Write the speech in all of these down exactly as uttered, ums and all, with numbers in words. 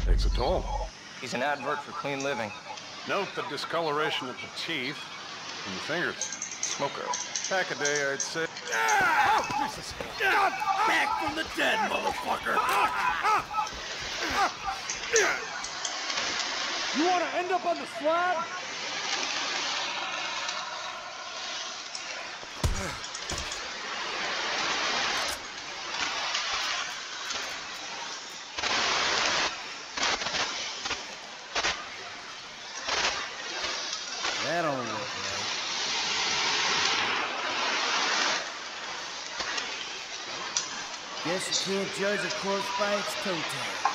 Takes a toll. He's an advert for clean living. Note the discoloration of the teeth and the fingers. Smoker. Pack a day, I'd say. Oh, Jesus! God, back from the dead, motherfucker! You want to end up on the slab? That don't look right. Guess you can't judge a corpse by its toe tag.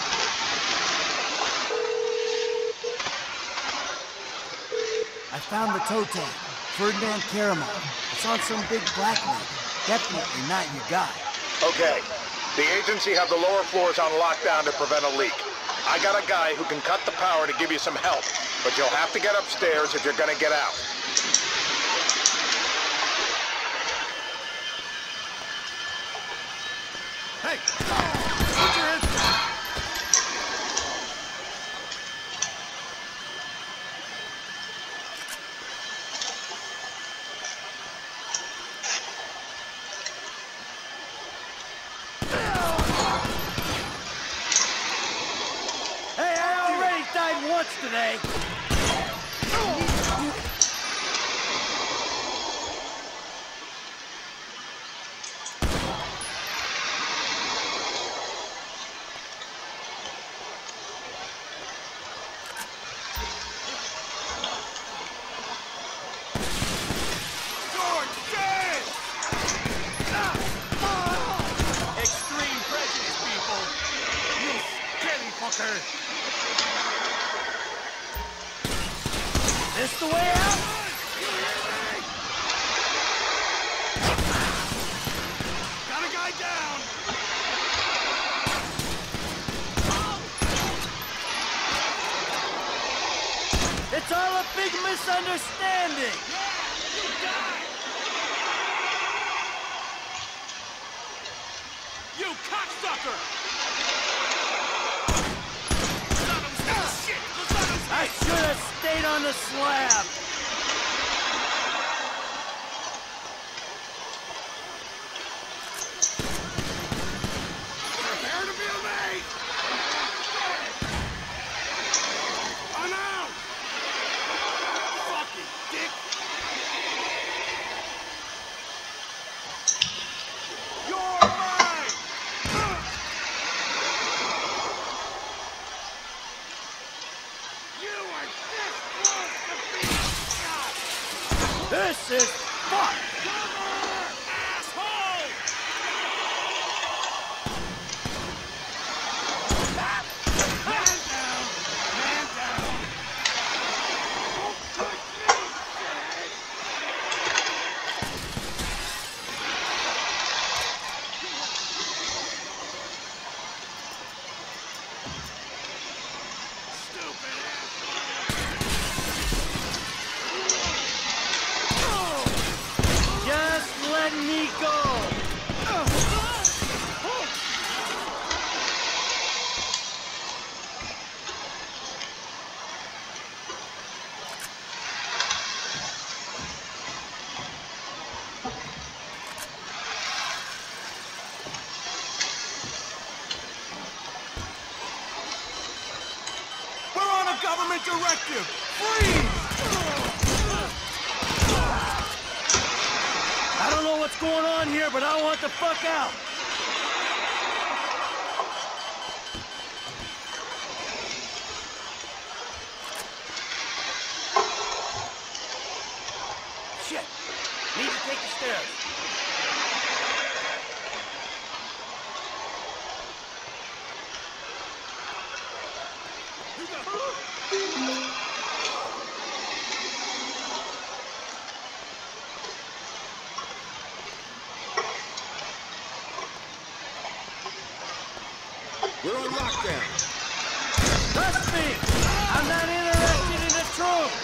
I found the toe tag. Ferdinand Karamov. It's on some big black man. Definitely not your guy. Okay. The agency have the lower floors on lockdown to prevent a leak. I got a guy who can cut the power to give you some help, but you'll have to get upstairs if you're gonna get out. Hey! Put your hands down! Hey, I already died once today! This the way out? Got a guy down! It's all a big misunderstanding! Yeah, you die! You cocksucker! I should have stayed on the slab! Prepare to be amazed! Oh no! Fucking dick! You're mine! You are this close to being shot! This is fuck! Cover! Asshole! Man down! Man down! Don't touch me, shithead! Stupid asshole! Just let me go! We're on a government directive! Freeze! I don't know what's going on here, but I want the fuck out! Shit! Need to take the stairs. We're on lockdown. Trust me! I'm not interested in the truth!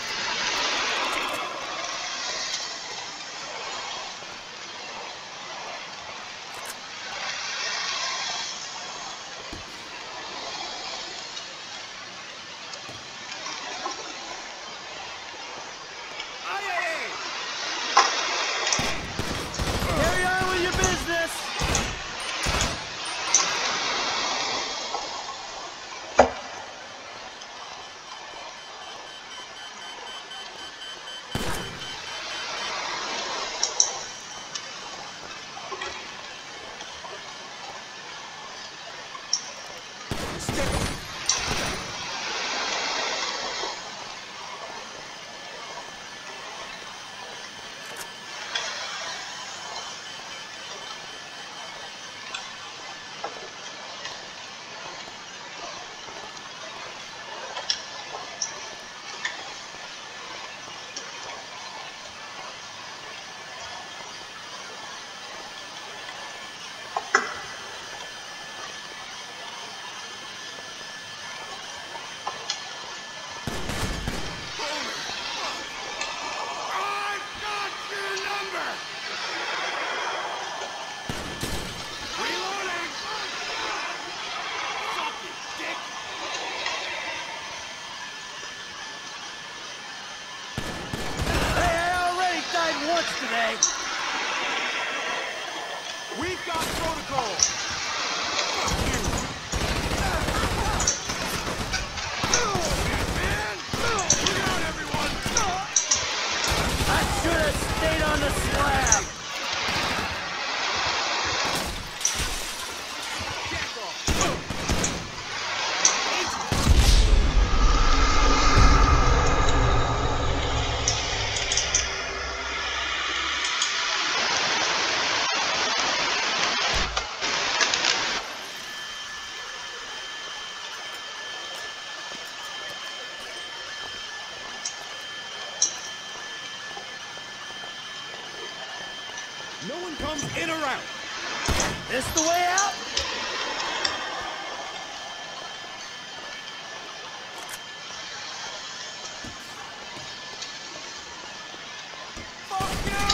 once today. We've got protocol. I should have stayed on the slab. No one comes in or out. This the way out? Fuck you!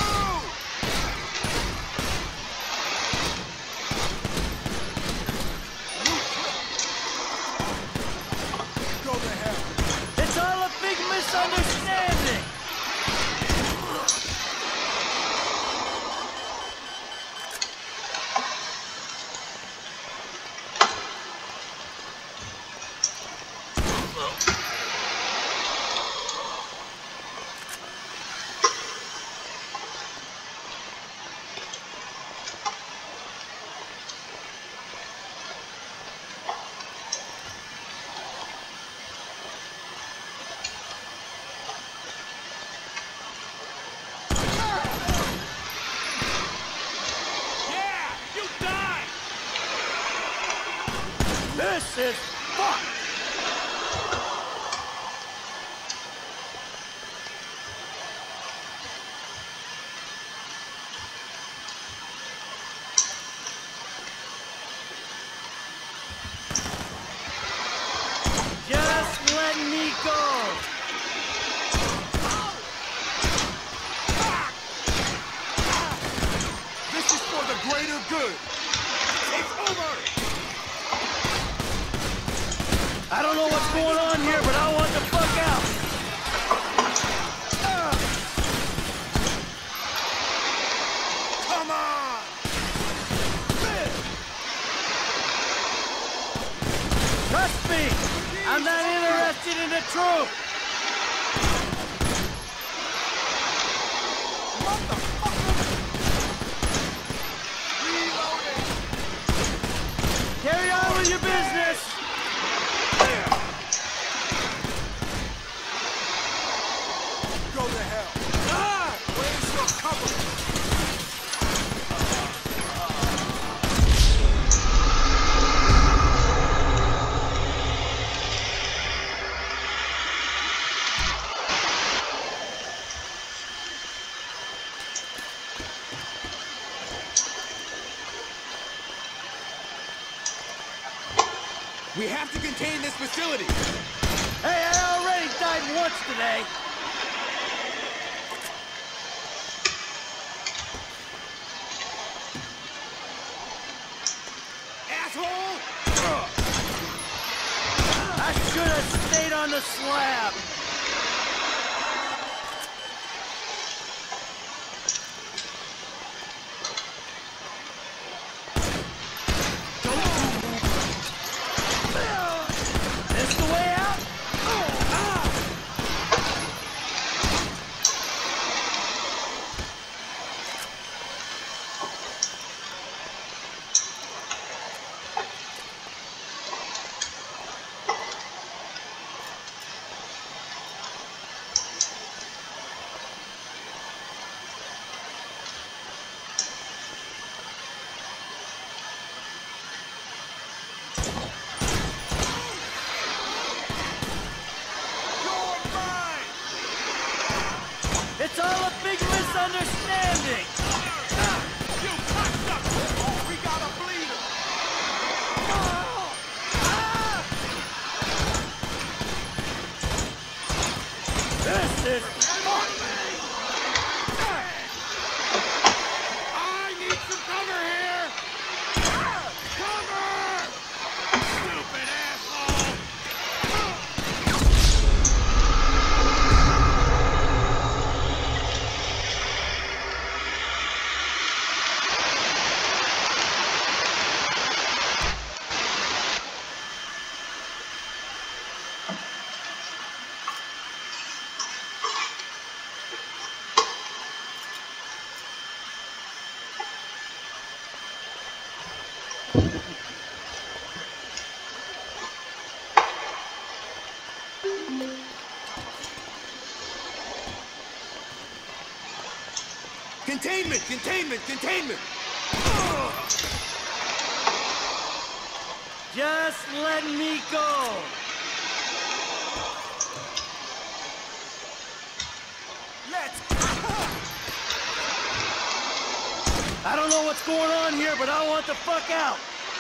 Go to hell. It's all a big misunderstanding. This is fucked! Just let me go! This is for the greater good. It's over! I don't know what's going on here, but I want the fuck out! Come on! Trust me! I'm not interested in the truth! What the fuck? Reloading! Carry on with your business! Go to hell. Ah! Where's your cover? We have to contain this facility. Hey, I already died once today! Asshole! I should have stayed on the slab! This the way out? Containment! Containment! Containment! Just let me go! Let's... I don't know what's going on here, but I want the fuck out!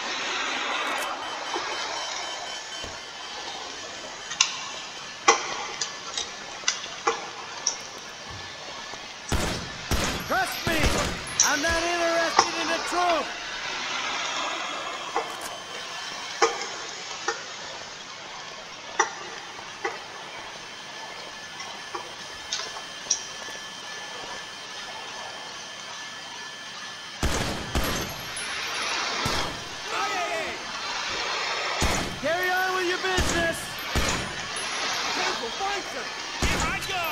Trust me! I'm not interested in the truth! Carry on with your business! Careful, fight them! Here I go!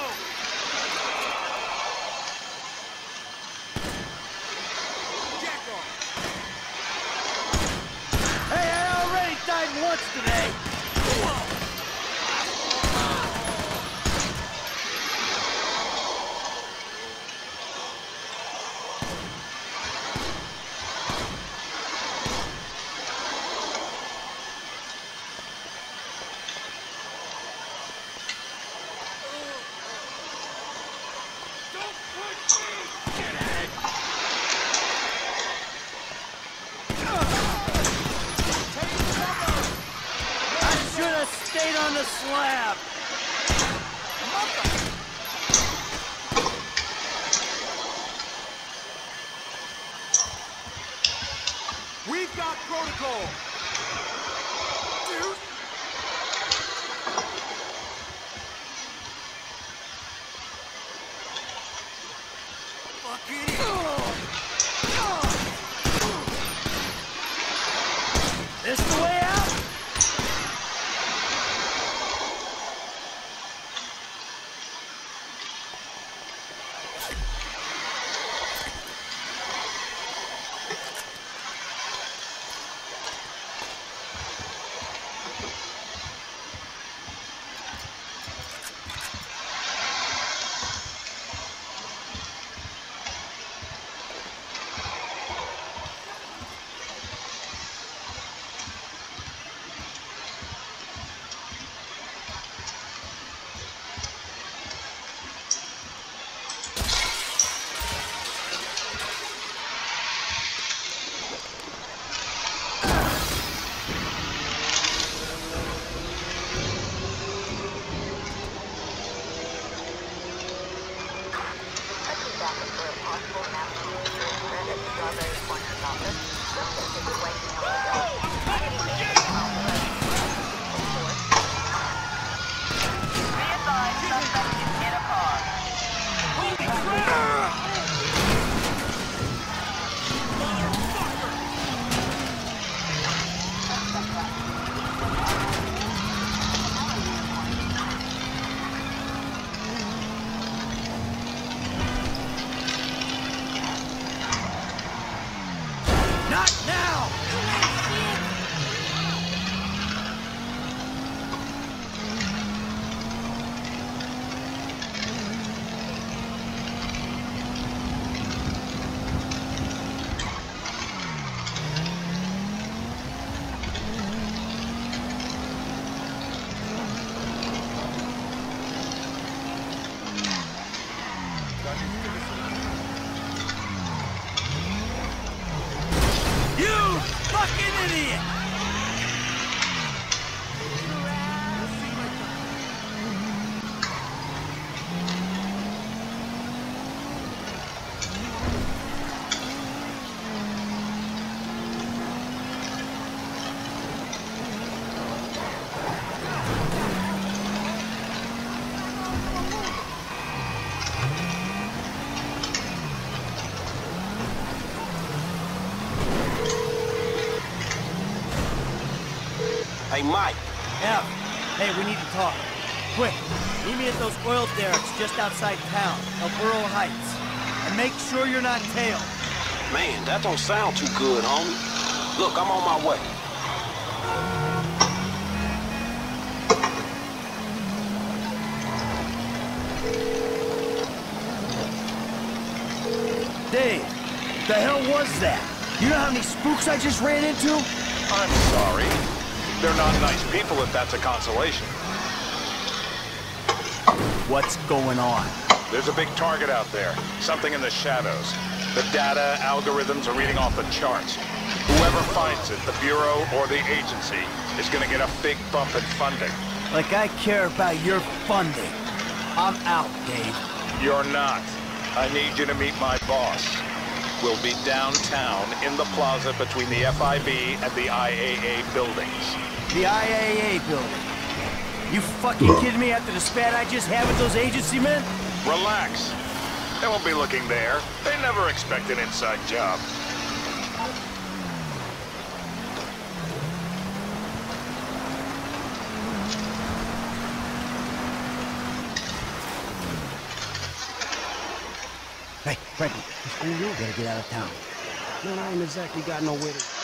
Jack off! Hey, I already died once today! Don't push me! Get it! I should have stayed on the slab! We've got protocol! Dude! Fucking This the way out? Not now! You fucking idiot! Hey, Mike. Yeah. Hey, we need to talk. Quick. Meet me at those oil derricks just outside town, El Burro Heights. And make sure you're not tailed. Man, that don't sound too good, homie. Look, I'm on my way. Dave, the hell was that? You know how many spooks I just ran into? I'm sorry. They're not nice people if that's a consolation. What's going on? There's a big target out there. Something in the shadows. The data algorithms are reading off the charts. Whoever finds it, the Bureau or the agency, is gonna get a big bump in funding. Like I care about your funding. I'm out, Dave. You're not. I need you to meet my boss. We'll be downtown in the plaza between the F I B and the I A A buildings. The I A A building. You fucking kidding me after the spat I just had with those agency men? Relax. They won't be looking there. They never expect an inside job. Hey, Frankie, this fool, you gotta get out of town. Man, I ain't exactly got nowhere to...